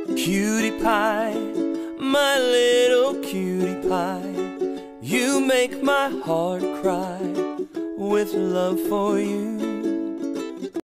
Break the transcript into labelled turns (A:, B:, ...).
A: Cutie pie, my little cutie pie, you make my heart cry with love for you.